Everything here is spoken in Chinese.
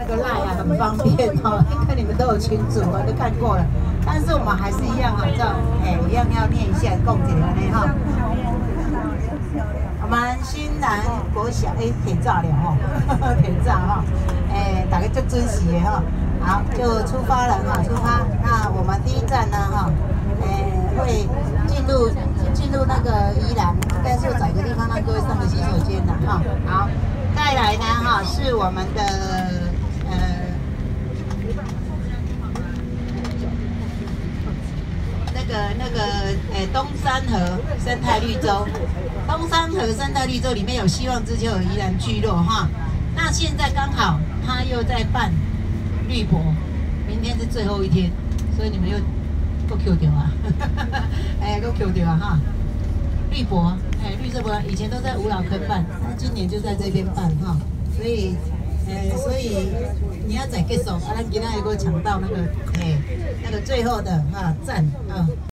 那个 LINE 啊，很方便哦，应该你们都有群组，我都看过了。但是我们还是一样哈，这一样要念一下共解的呢哈。我们新南国小挺早了哈，挺早哈，大家就准时的哈。好，就出发了哈，出发。那我们第一站呢哈，会进入那个宜兰，应该是找一个地方让各位上个洗手间的哈。好，再来呢哈是我们的东山河生态绿洲，东山河生态绿洲里面有希望之丘宜兰聚落哈。那现在刚好他又在办绿博，明天是最后一天，所以你们又够 Q 掉啊，够 Q 掉啊哈。绿博，绿色博以前都在五老坑办，那今年就在这边办哈，所以你要再结束，咱今天又抢到那个最后的站啊。